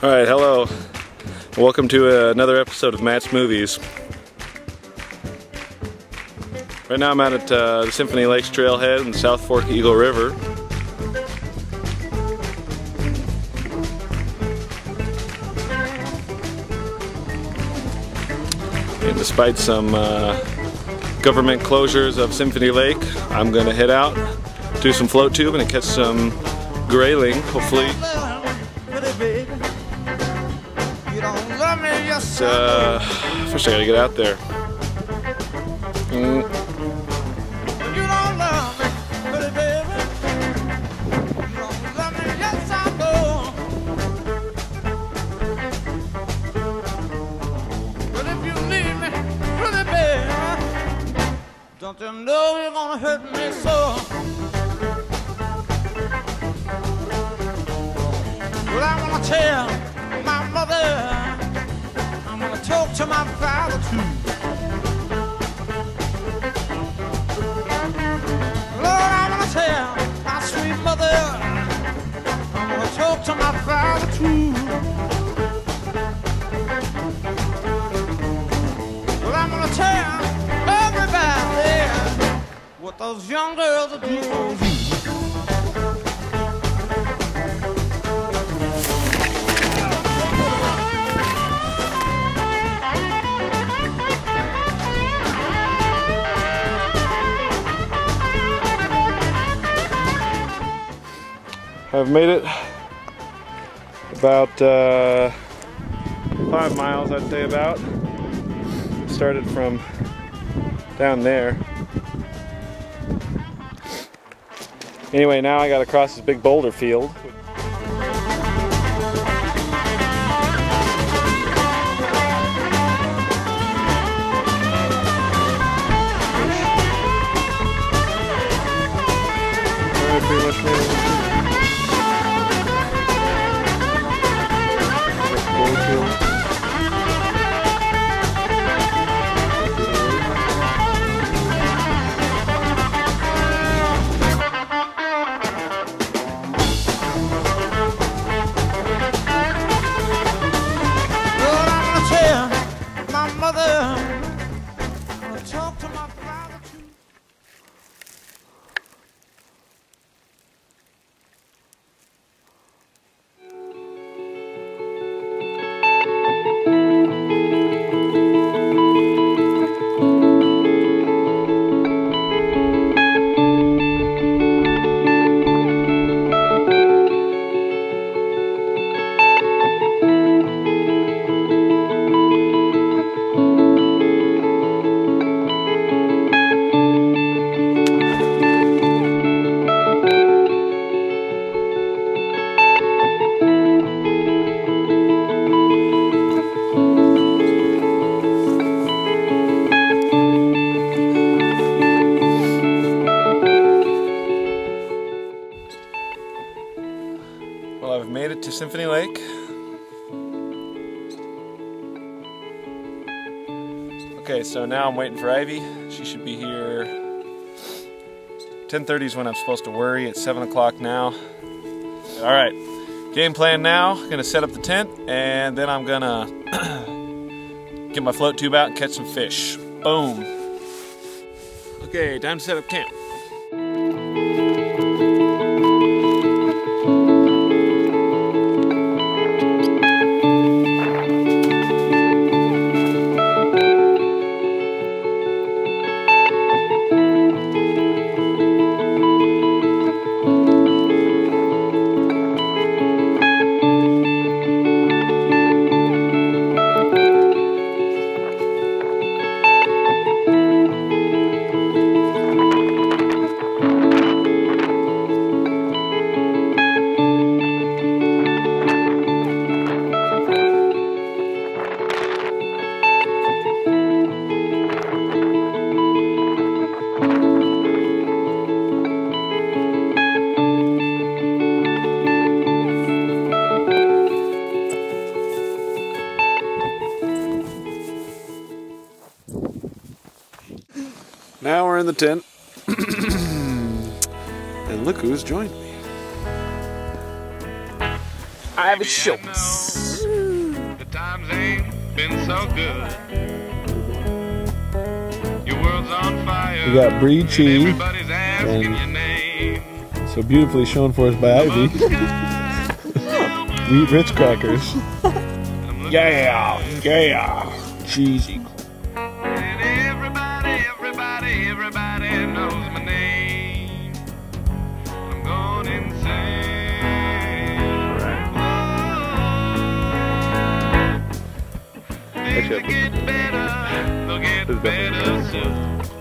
Alright, hello. Welcome to another episode of Matt's Movies. Right now I'm out at the Symphony Lake trailhead in the South Fork of Eagle River. And despite some government closures of Symphony Lake, I'm going to head out, do some float tubing and catch some grayling, hopefully. First I gotta get out there. Don't you know you're gonna hurt me so? Well, I wanna tell my mother, I'm gonna talk to my father too. Lord, I wanna tell my sweet mother, I'm gonna talk to my father too. Well, I'm gonna tell everybody what those young girls will do for you. I've made it about 5 miles, I'd say about. Started from down there. Anyway, now I gotta cross this big boulder field. Pretty much made it. Well, I've made it to Symphony Lake. Okay, so now I'm waiting for Ivy. She should be here. 10:30 is when I'm supposed to worry. It's 7 o'clock now. All right, game plan now. Gonna set up the tent and then I'm gonna get my float tube out and catch some fish. Boom. Okay, time to set up camp. Now we're in the tent, and look who's joined me. Ivy Schultz. The times ain't been so good. Your world's on fire. We got brie cheese, Everybody's asking your name. so beautifully shown for us by Ivy. Wheat Ritz crackers. Yeah, yeah, cheesy. And everybody knows my name. I'm going insane. Whoa. Things will get better, they'll get better soon.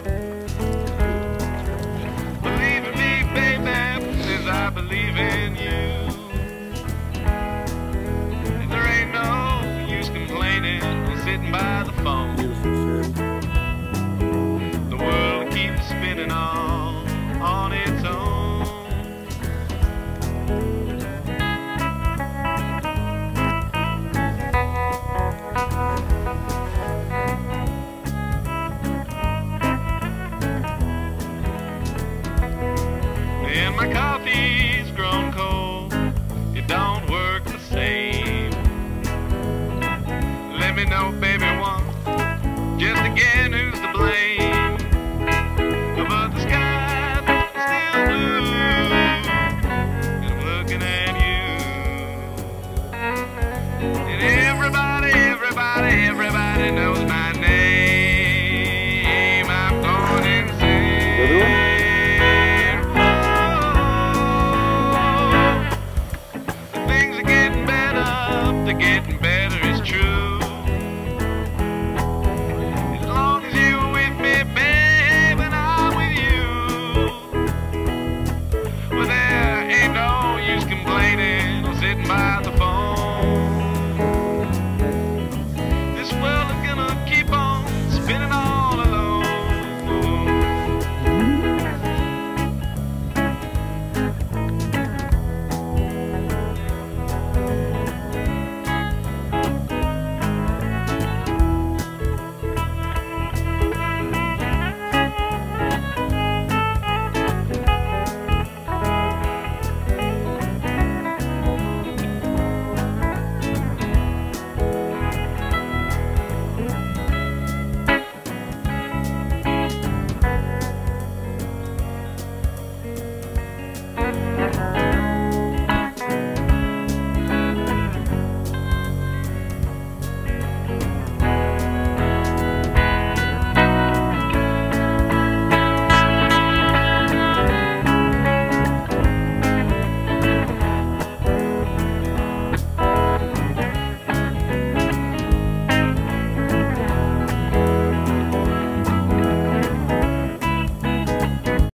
Believe in me, baby, as I believe in you. And there ain't no use complaining or sitting by the phone. The world keeps spinning on its own. And my coffee